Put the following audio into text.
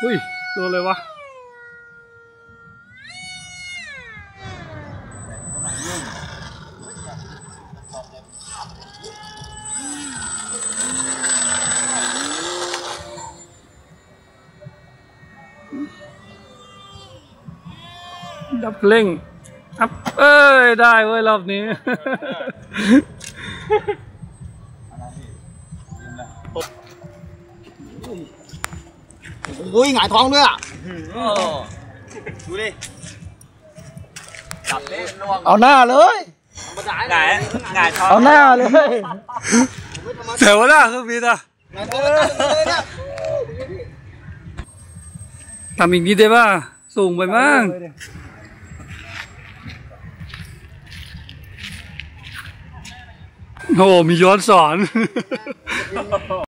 อุ้ยโดนเลยวะดับเร่งอัพเอ้ยได้เว้ยรอบนี้โอ้ยหงายท้องด้วยอ่ะดูดิจับเล่นลวงเอาหน้าเลยหงายท้องเอาหน้าเลยเสียวหน้าเครื่องบินอ่ะทำอีกนิดได้ป่ะสูงไปมั้งโอ้มีย้อนสอน